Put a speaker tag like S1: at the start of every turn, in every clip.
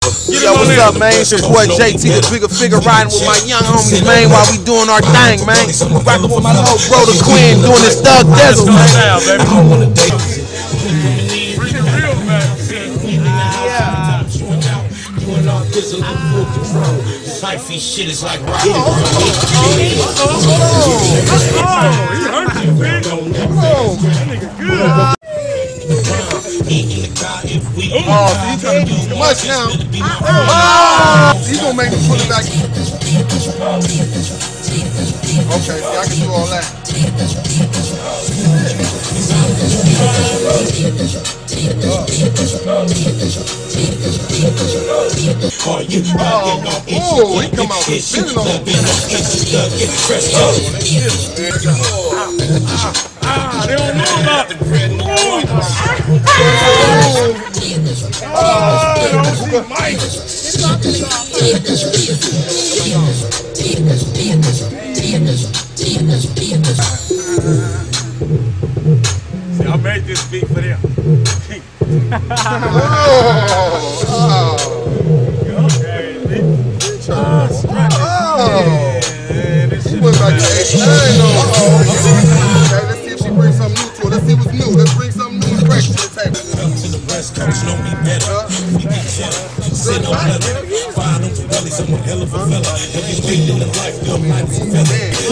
S1: Yo, what's up, man? It's your boy JT, the bigger figure, riding with my young homies, man, while we doing our thing, man. Rocking with my little bro, the Queen, doing this Thug Dizzle, man.
S2: Shit is like rock.
S1: Oh, so he's trying to do too much now. He's gonna make me put it back. Okay, see, I can do all that. Oh, he come out spinning on him. They don't know about it.
S3: See, I made this beat for them.
S1: Let's see if she brings something new to it. Let's see what's new. Let's bring something new and fresh to the table.
S2: Come to the West Coast, know me better. We get cheddar, sit on leather. Find them belly, some hell of a fella. Every weight in the life, good might be feather.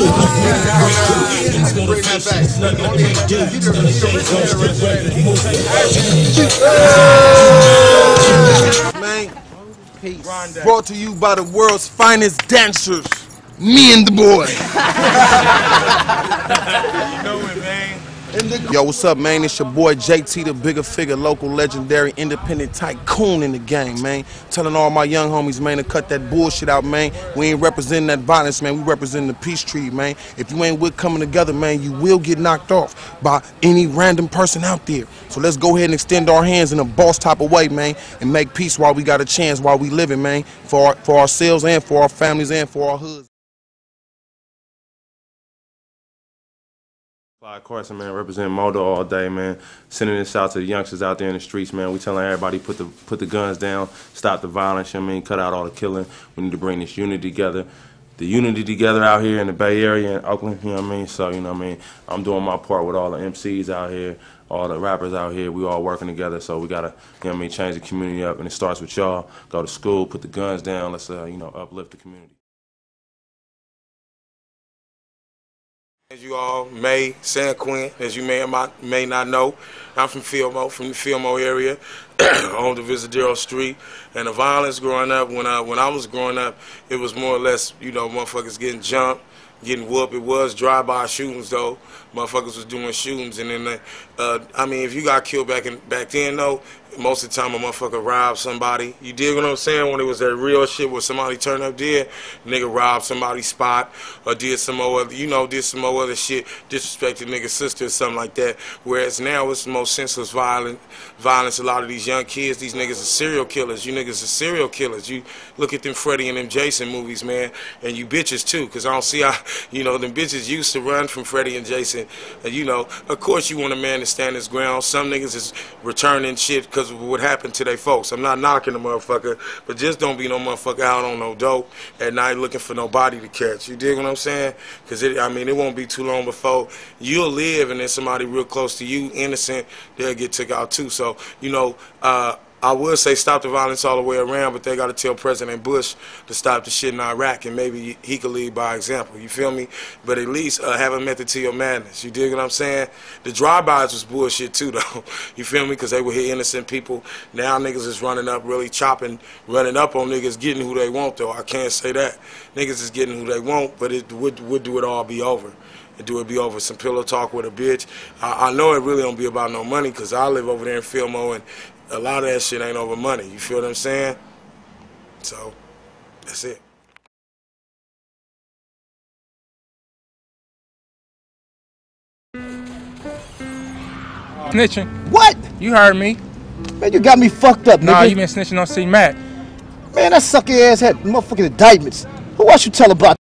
S1: Bring that back. Man, peace. Brought to you by the world's finest dancers. Me and the boy.
S3: You know it, man.
S1: Yo, what's up, man? It's your boy JT, the bigger figure, local legendary, independent tycoon in the game, man. Telling all my young homies, man, to cut that bullshit out, man. We ain't representing that violence, man. We representing the peace treaty, man. If you ain't with coming together, man, you will get knocked off by any random person out there. So let's go ahead and extend our hands in a boss type of way, man, and make peace while we got a chance, while we living, man, for ourselves and for our families and for our hoods.
S4: Clyde Carson, man, representing Modo all day, man. Sending this out to the youngsters out there in the streets, man. We telling everybody put the guns down, stop the violence, you know what I mean, cut out all the killing. We need to bring this unity together. The unity together out here in the Bay Area and Oakland, you know what I mean? So, you know what I mean, I'm doing my part with all the MCs out here, all the rappers out here. We all working together, so we gotta, you know what I mean, change the community up, and it starts with y'all. Go to school, put the guns down, let's, you know, uplift the community.
S5: As you all may, San Quinn, as you may not know, I'm from the Fillmore area, on the Visadero Street. And the violence growing up, when I was growing up, it was more or less, you know, motherfuckers getting jumped, getting whooped. It was drive-by shootings though. Motherfuckers was doing shootings, and then I mean, if you got killed back then though, most of the time a motherfucker robbed somebody. You dig what I'm saying? When it was that real shit where somebody turned up dead, nigga robbed somebody's spot or did some more other, you know, did some more other shit, disrespected nigga's sister or something like that. Whereas now it's the most senseless violence. A lot of these young kids, these niggas are serial killers. You niggas are serial killers. You look at them Freddy and them Jason movies, man, and you bitches too, because I don't see how, you know, them bitches used to run from Freddy and Jason. And you know, of course you want a man to stand his ground. Some niggas is returning shit because of what happened to their folks. I'm not knocking the motherfucker, but just don't be no motherfucker out on no dope at night looking for nobody to catch. You dig what I'm saying? Because I mean, it won't be too long before you'll live and then somebody real close to you, innocent, they'll get took out too. So, you know, I would say stop the violence all the way around, but they got to tell President Bush to stop the shit in Iraq, and maybe he could lead by example. You feel me? But at least have a method to your madness. You dig what I'm saying? The drive-bys was bullshit too, though. You feel me? Because they would hit innocent people. Now niggas is running up, really chopping, running up on niggas, getting who they want, though. I can't say that. Niggas is getting who they want, but it would do it all be over. Do it be over some pillow talk with a bitch. I know it really don't be about no money, because I live over there in Fillmore, and a lot of that shit ain't over money. You feel what I'm saying? So, that's it.
S6: Snitching.
S7: What?
S6: You heard me.
S7: Man, you got me fucked up, nigga.
S6: Nah, you been snitching on C-Mac.
S7: Man, that sucker ass had motherfucking indictments. Who else you tell about?